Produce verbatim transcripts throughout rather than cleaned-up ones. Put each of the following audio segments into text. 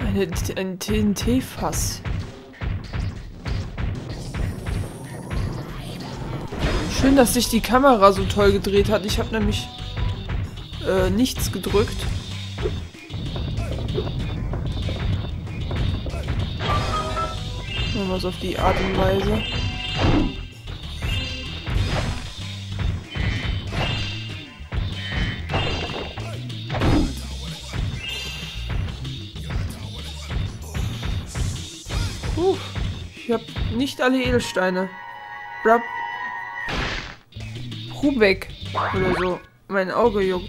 Eine, ein T N T-Fass. Schön, dass sich die Kamera so toll gedreht hat. Ich habe nämlich äh, nichts gedrückt. Machen wir es auf die Art und Weise. Uh, ich habe nicht alle Edelsteine. Brab. Rubeck oder so. Mein Auge juckt.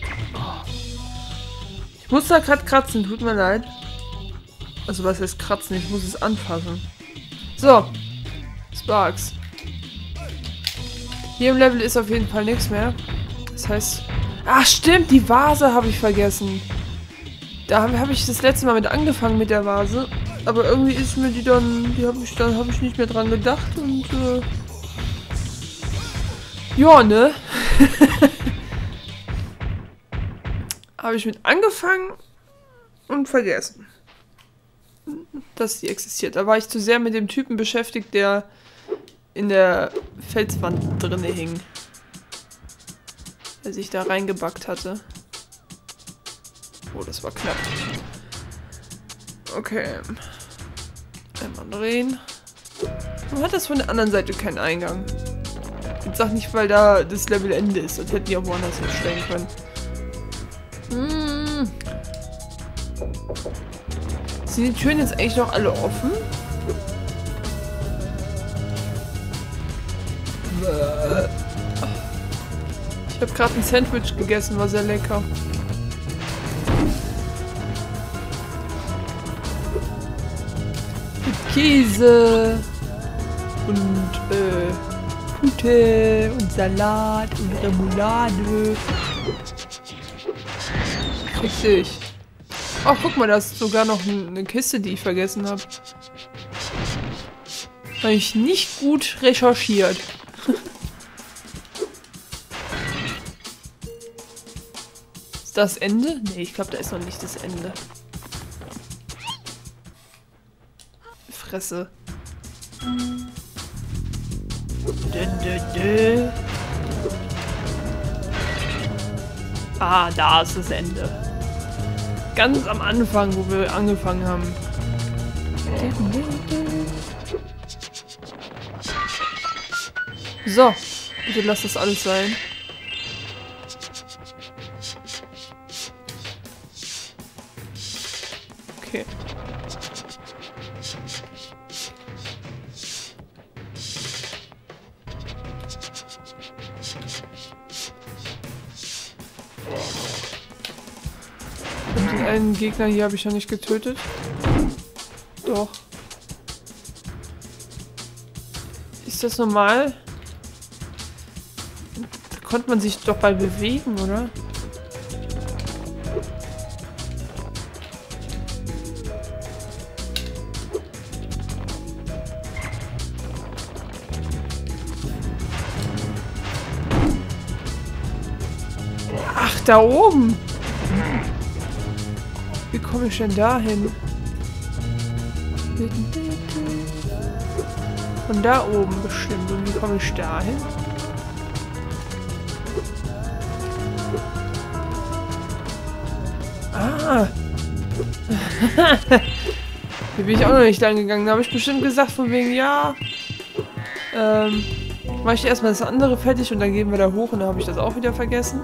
Ich muss da gerade kratzen, tut mir leid. Also was heißt kratzen? Ich muss es anfassen. So. Sparks. Hier im Level ist auf jeden Fall nichts mehr. Das heißt... Ach stimmt, die Vase habe ich vergessen. Da habe hab ich das letzte Mal mit angefangen mit der Vase. Aber irgendwie ist mir die dann... Die habe ich dann habe ich nicht mehr dran gedacht und... Äh, ja, ne? Habe ich mit angefangen und vergessen, dass die existiert. Da war ich zu sehr mit dem Typen beschäftigt, der in der Felswand drinne hing. Der sich da reingebackt hatte. Oh, das war knapp. Okay. Einmal drehen. Man hat das von der anderen Seite keinen Eingang. Jetzt sag nicht, weil da das Level Ende ist. Das hätten die auch woanders hinstellen können. Hm. Sind die Türen jetzt eigentlich noch alle offen? Ich habe gerade ein Sandwich gegessen, war sehr lecker. Mit Käse und äh, Pute und Salat und Remoulade. Richtig. Oh, guck mal, da ist sogar noch eine Kiste, die ich vergessen habe. Habe ich nicht gut recherchiert. Ist das Ende? Nee, ich glaube, da ist noch nicht das Ende. Fresse. Dö, dö, dö. Ah, da ist das Ende. Ganz am Anfang, wo wir angefangen haben. So, bitte lass das alles sein. Okay. Den einen Gegner hier habe ich ja nicht getötet. Doch. Ist das normal? Da konnte man sich doch bei bewegen, oder? Ach, da oben! Wie komme ich denn da hin? Von da oben bestimmt. Und wie komme ich da hin? Ah! Hier bin ich auch noch nicht lang gegangen. Da habe ich bestimmt gesagt von wegen, ja... Ähm... Mache ich erstmal das andere fertig und dann gehen wir da hoch und dann habe ich das auch wieder vergessen.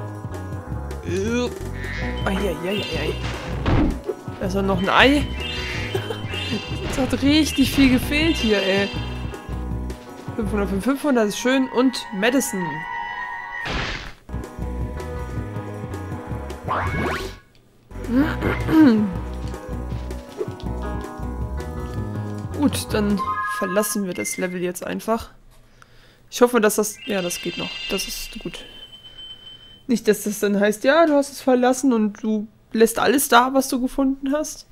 Eieieiei. Da ist auch noch ein Ei. Es hat richtig viel gefehlt hier, ey. fünfhundert von fünfhundert ist schön. Und Madison. Gut, dann verlassen wir das Level jetzt einfach. Ich hoffe, dass das... Ja, das geht noch. Das ist gut. Nicht, dass das dann heißt, ja, du hast es verlassen und du lässt alles da, was du gefunden hast.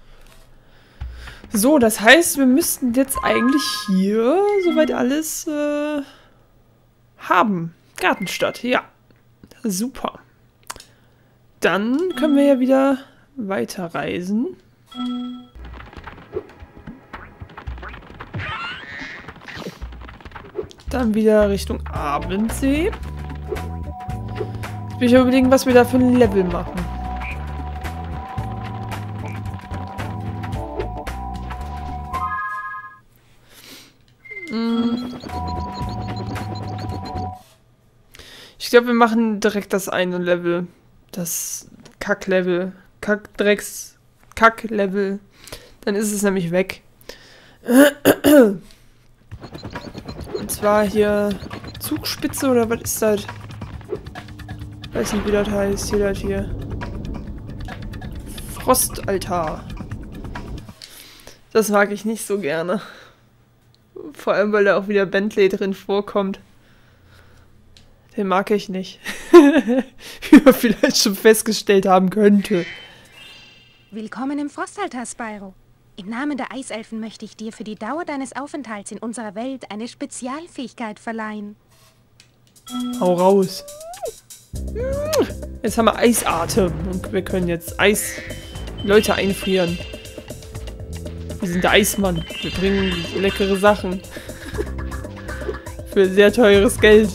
So, das heißt, wir müssten jetzt eigentlich hier soweit alles äh, haben. Gartenstadt, ja. Super. Dann können wir ja wieder weiterreisen. Dann wieder Richtung Abendsee. Jetzt bin ich überlegen, was wir da für ein Level machen. Ich glaube, wir machen direkt das eine Level. Das Kack-Level. Kack-Drecks... Kack-Level. Dann ist es nämlich weg. Und zwar hier Zugspitze oder was ist das? Weiß nicht, wie das heißt. Hier, das hier. Frostaltar. Das mag ich nicht so gerne. Vor allem, weil da auch wieder Bentley drin vorkommt. Den mag ich nicht. Wie man vielleicht schon festgestellt haben könnte. Willkommen im Frostaltar, Spyro. Im Namen der Eiselfen möchte ich dir für die Dauer deines Aufenthalts in unserer Welt eine Spezialfähigkeit verleihen. Hau raus. Jetzt haben wir Eisatem und wir können jetzt Eis Leute einfrieren. Wir sind der Eismann. Wir bringen leckere Sachen. Für sehr teures Geld.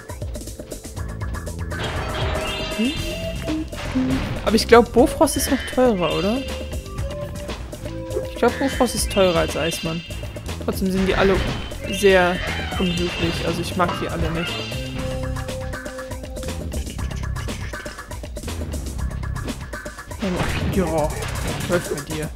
Aber ich glaube, Bofrost ist noch teurer, oder? Ich glaube, Bofrost ist teurer als Eismann. Trotzdem sind die alle sehr unhöflich. Also ich mag die alle nicht. Ja, läuft bei dir.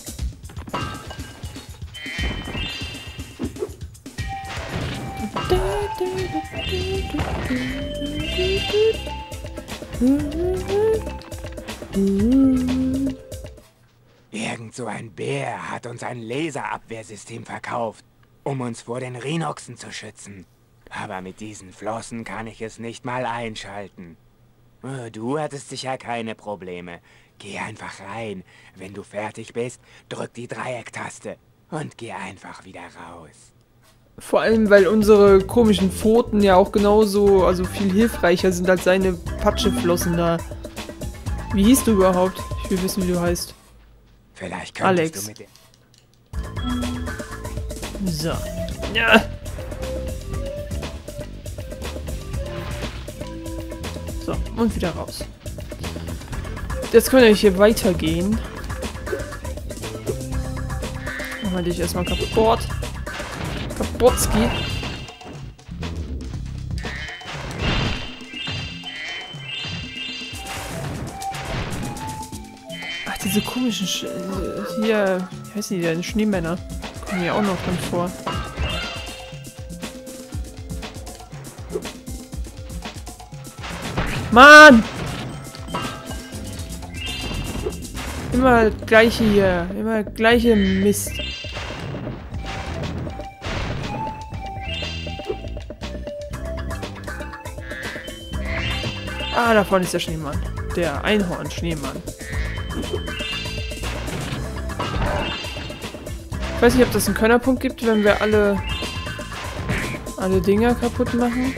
Irgend so ein Bär hat uns ein Laserabwehrsystem verkauft, um uns vor den Rhinoxen zu schützen. Aber mit diesen Flossen kann ich es nicht mal einschalten. Du hattest sicher keine Probleme. Geh einfach rein. Wenn du fertig bist, drück die Dreiecktaste und geh einfach wieder raus. Vor allem, weil unsere komischen Pfoten ja auch genauso, also viel hilfreicher sind als seine Patscheflossen da. Wie hieß du überhaupt? Ich will wissen, wie du heißt. Vielleicht könntest Alex. du mit dem... So. Ja. So, und wieder raus. Jetzt können wir hier weitergehen. Machen wir dich erstmal kaputt. Kaputzki. Ach, diese komischen Sch hier, wie heißen die denn? Schneemänner. Kommen hier auch noch drin vor. Mann! Immer gleiche hier. Immer gleiche Mist. Ah, da vorne ist der Schneemann. Der Einhorn-Schneemann. Ich weiß nicht, ob das einen Könnerpunkt gibt, wenn wir alle alle Dinger kaputt machen.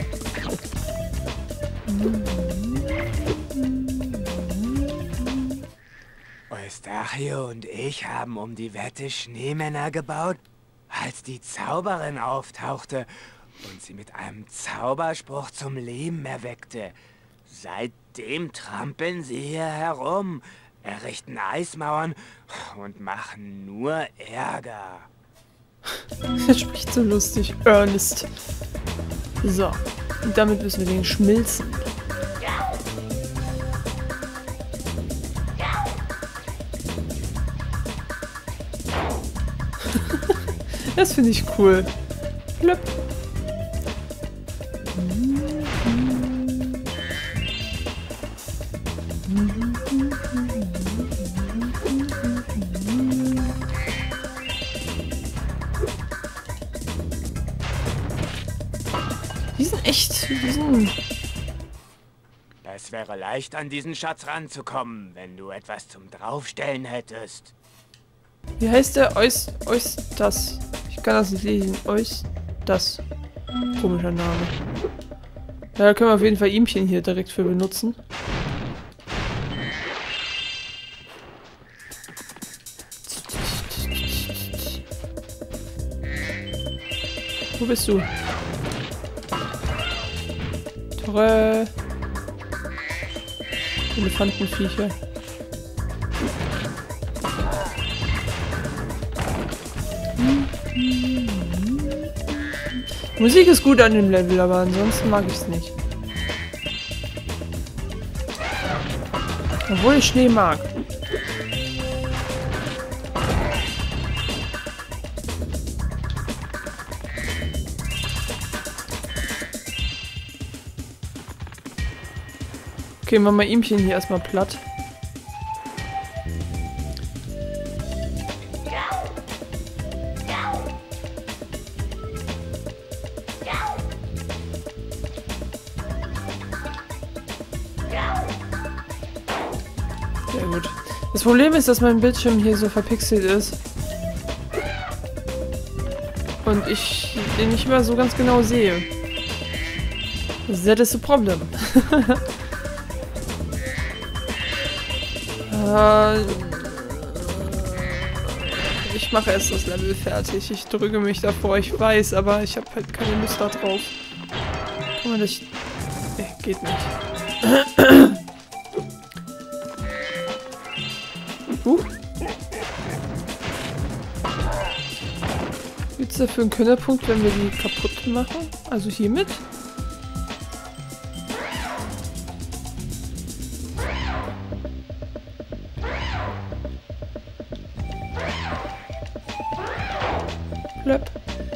Eustachio und ich haben um die Wette Schneemänner gebaut, als die Zauberin auftauchte und sie mit einem Zauberspruch zum Leben erweckte. Seitdem trampeln sie hier herum, errichten Eismauern und machen nur Ärger. Das spricht so lustig. Ernest. So. Und damit müssen wir den schmilzen. Das finde ich cool. Plöpp. Die sind echt... Die sind... Es wäre leicht, an diesen Schatz ranzukommen, wenn du etwas zum Draufstellen hättest. Wie heißt der? Eus... Eus... Das. Ich kann das nicht lesen. Eus... Das. Komischer Name. Ja, da können wir auf jeden Fall ihmchen hier direkt für benutzen. Wo bist du? Torre. Elefantenviecher. Musik ist gut an dem Level, aber ansonsten mag ich es nicht. Obwohl ich Schnee mag. Okay, machen wir ihmchen hier erstmal platt. Sehr gut. Das Problem ist, dass mein Bildschirm hier so verpixelt ist. Und ich den nicht immer so ganz genau sehe. That is a problem. Ich mache erst das Level fertig. Ich drücke mich davor, ich weiß, aber ich habe halt keine Lust da drauf. Kann man das... Nee, geht nicht. Uh. Gibt's dafür einen Könnerpunkt, wenn wir die kaputt machen? Also hiermit? Blöp.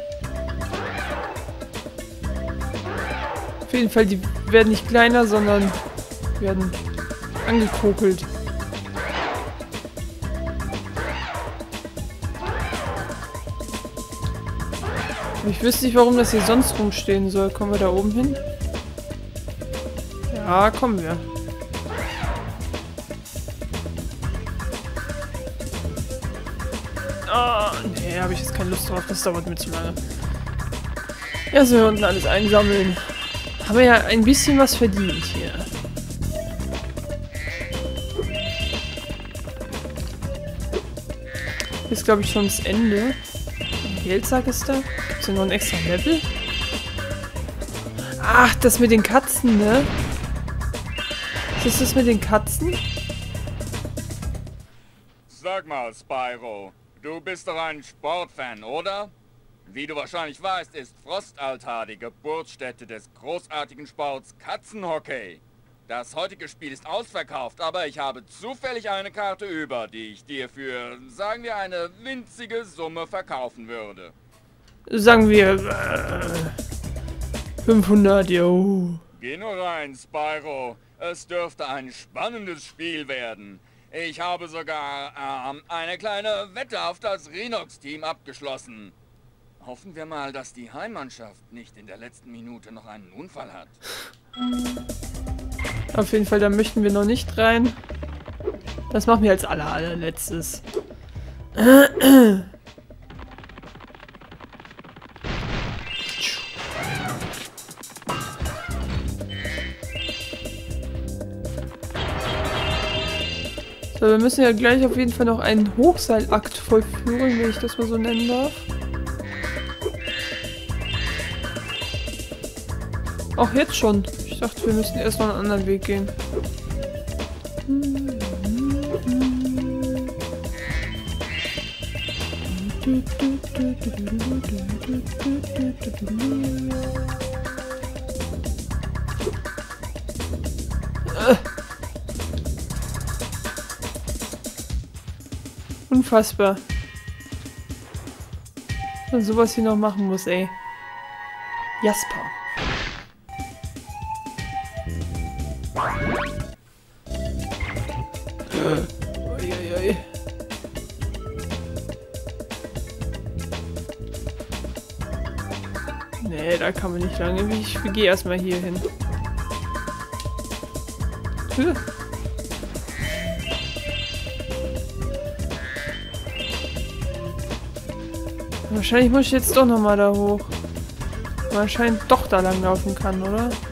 Auf jeden Fall, die werden nicht kleiner, sondern werden angekokelt. Ich wüsste nicht, warum das hier sonst rumstehen soll. Kommen wir da oben hin? Ja, kommen wir. Oh, nee, habe ich jetzt keine Lust drauf. Das dauert mir zu lange. Ja, so, hier unten alles einsammeln. Haben wir ja ein bisschen was verdient hier. Hier ist, glaube ich, schon das Ende. Geldsack ist da. Gibt es ja noch ein extra Level? Ach, das mit den Katzen, ne? Was ist das mit den Katzen? Sag mal, Spyro, du bist doch ein Sportfan, oder? Wie du wahrscheinlich weißt, ist Frostaltar die Geburtsstätte des großartigen Sports Katzenhockey. Das heutige Spiel ist ausverkauft, aber ich habe zufällig eine Karte über, die ich dir für, sagen wir, eine winzige Summe verkaufen würde. Sagen wir äh, fünfhundert, jo. Geh nur rein, Spyro. Es dürfte ein spannendes Spiel werden. Ich habe sogar ähm, eine kleine Wette auf das Rhinox-Team abgeschlossen. Hoffen wir mal, dass die Heimmannschaft nicht in der letzten Minute noch einen Unfall hat. Auf jeden Fall, da möchten wir noch nicht rein. Das machen wir als aller, allerletztes. So, wir müssen ja gleich auf jeden Fall noch einen Hochseilakt vollführen, wenn ich das mal so nennen darf. Auch jetzt schon. Ich dachte, wir müssten erst noch einen anderen Weg gehen. Äh. Unfassbar. Dass man sowas hier noch machen muss, ey. Jasper. Uiuiui. Nee, da kann man nicht lange. Ich gehe erstmal hier hin. Huh. Wahrscheinlich muss ich jetzt doch nochmal da hoch. Man scheint doch da lang laufen kann, oder?